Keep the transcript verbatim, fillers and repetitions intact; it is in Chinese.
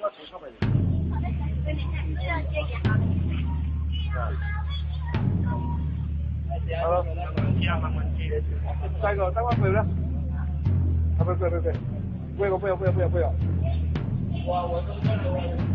好了，下一个三万回来。啊，不不不不，不要不要不要不要不要。我我都